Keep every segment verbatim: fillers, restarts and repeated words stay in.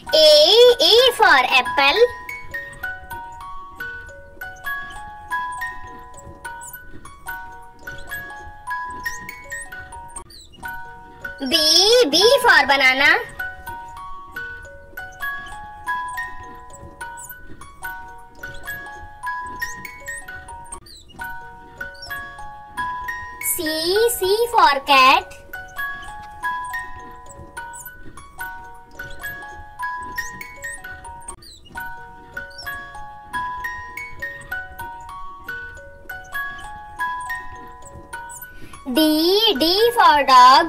A. A for apple. B. B for banana. C. C for cat. D. D for dog.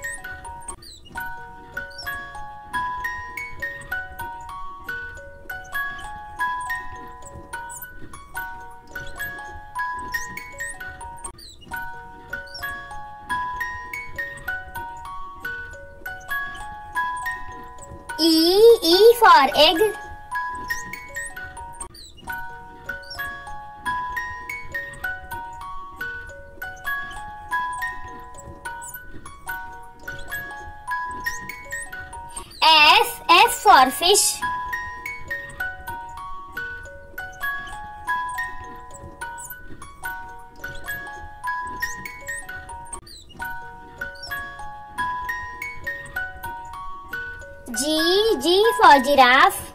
E. E for egg. F. F for fish. G. G for giraffe.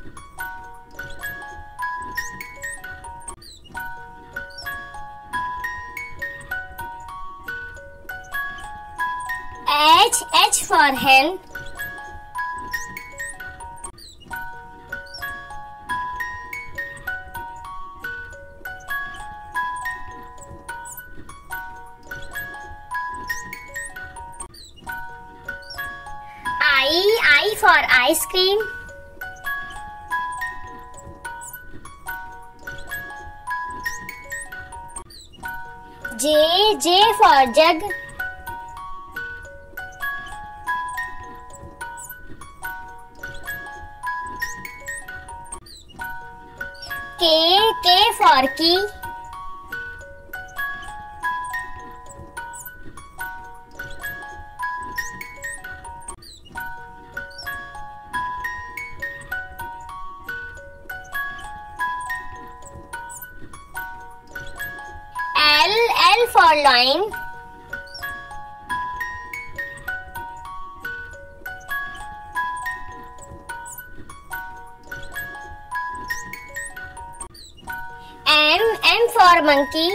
H. H for hen. I. I for ice cream. J. J for jug. K. K for key. L. L for lion. M. M for monkey.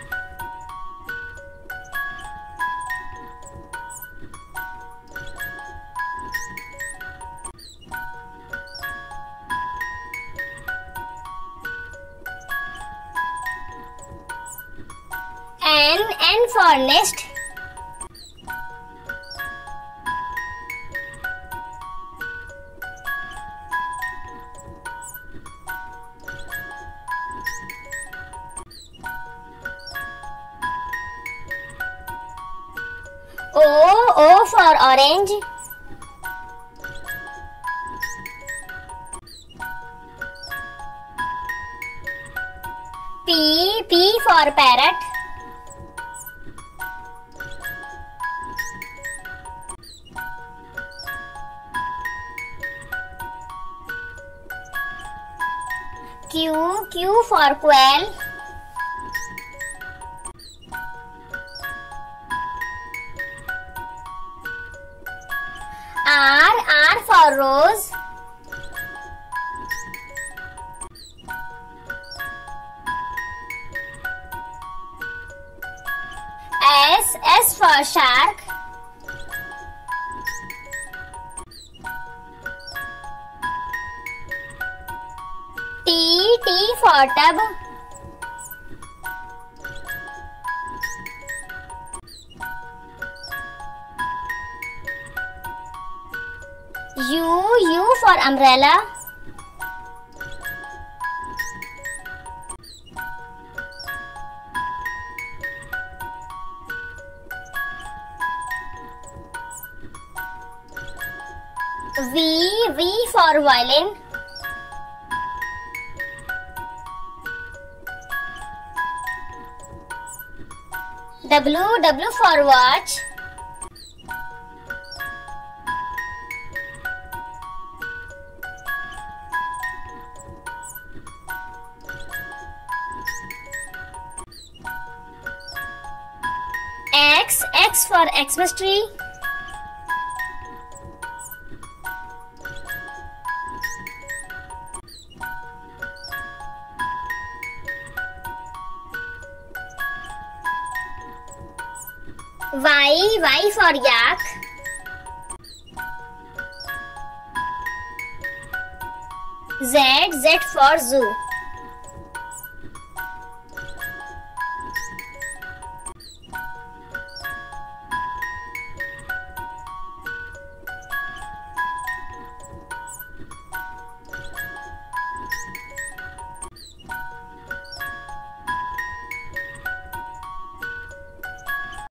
N. N for nest. O. O for orange. P. P for parrot. Q. Q for quail. R. R for rose. S. S for shark. T. T for tub. U. U for umbrella. V. V for violin. W. W for watch. X for Xmas tree. Y, Y for yak. Z, Z for zoo.